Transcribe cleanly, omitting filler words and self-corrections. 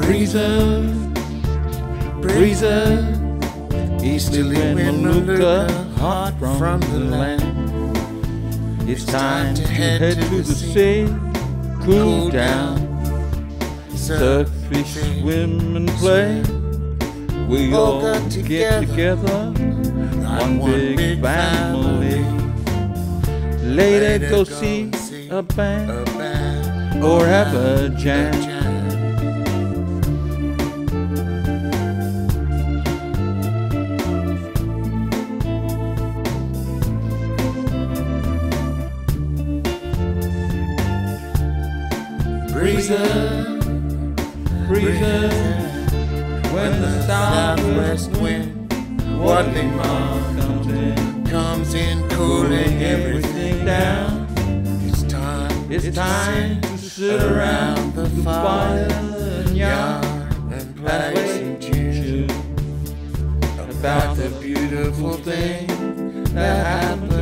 breezer, breezer, easterly wind, Maluka, hot from the land. It's time to head to the sea, cool down, surf, fish, swim and play. We all got to get together, one big family. Later go see a band or have a jam. Breezer, breezer, when the southwest wind, Wadley comes in, cooling everything down. It's time to sit around the fire and yarn and play some tunes about the beautiful thing that happened